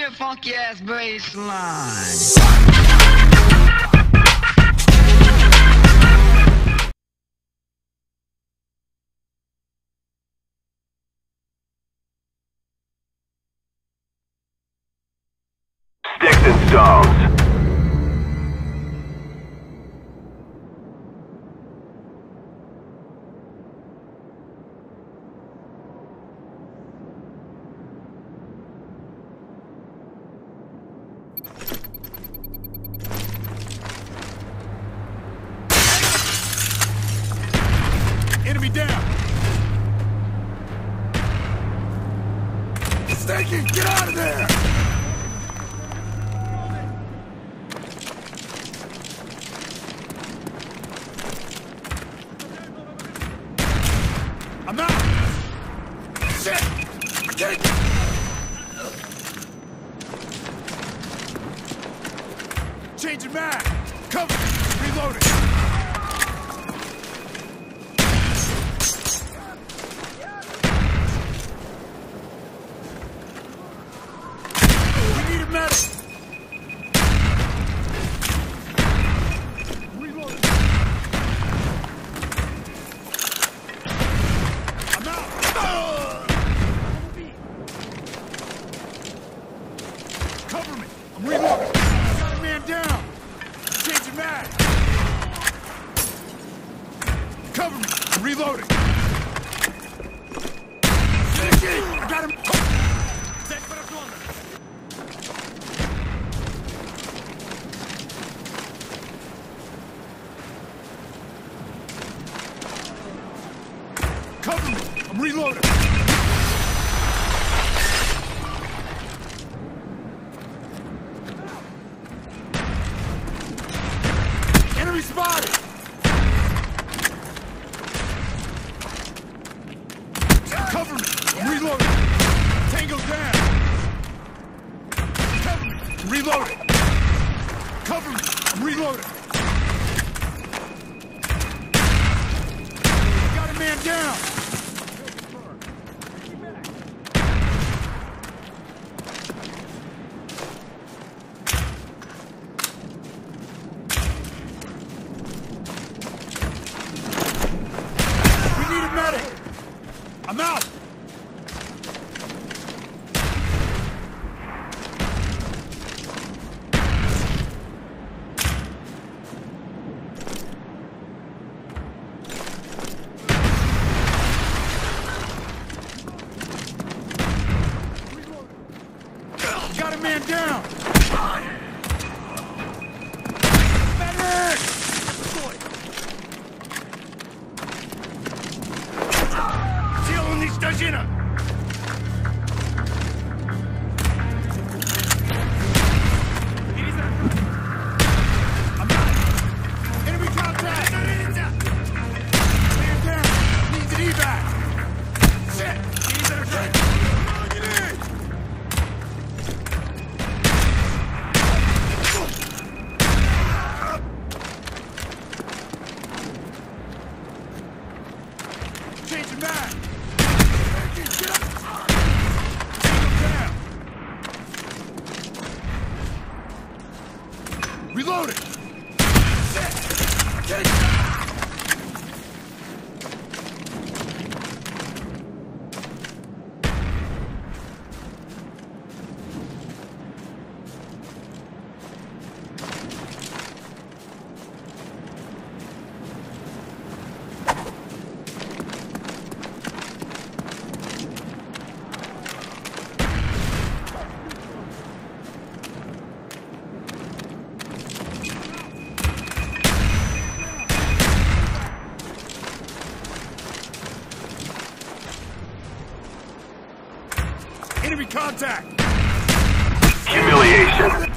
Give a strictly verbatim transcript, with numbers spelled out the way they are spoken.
that funky ass bass line. Sticks and stones. Enemy down! Stinky, get out of there! I'm out! Shit! I can't... Changing mag! Cover! Reloading! Cover me! I'm reloading! Got a man down! Changing mag! Cover me! I'm reloading! I got him! Cover me! I'm reloading! Enemy spotted! Cover me! I'm reloading! Tango down! Cover me! I'm reloading! Cover me! I'm reloading! Got a man down! I'm out! Got a man down! Medic! Уничтожена! I'm out! Enemy contact! Man down! Needs an evac! Shit! Get in! Changing back! Reloading! Enemy contact! Humiliation.